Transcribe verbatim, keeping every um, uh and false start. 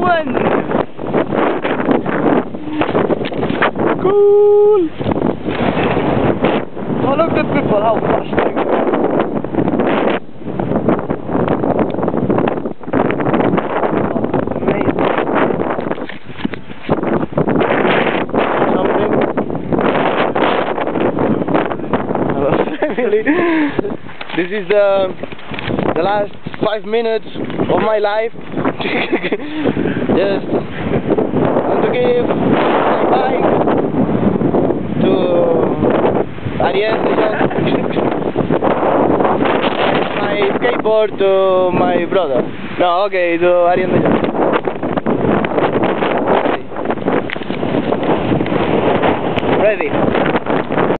gentlemen! Cool! Oh, look at people, how fast they go. Really? This is the the last five minutes of my life. Just want to give my bike to Ariel, my skateboard to my brother. No, okay, to Ariel.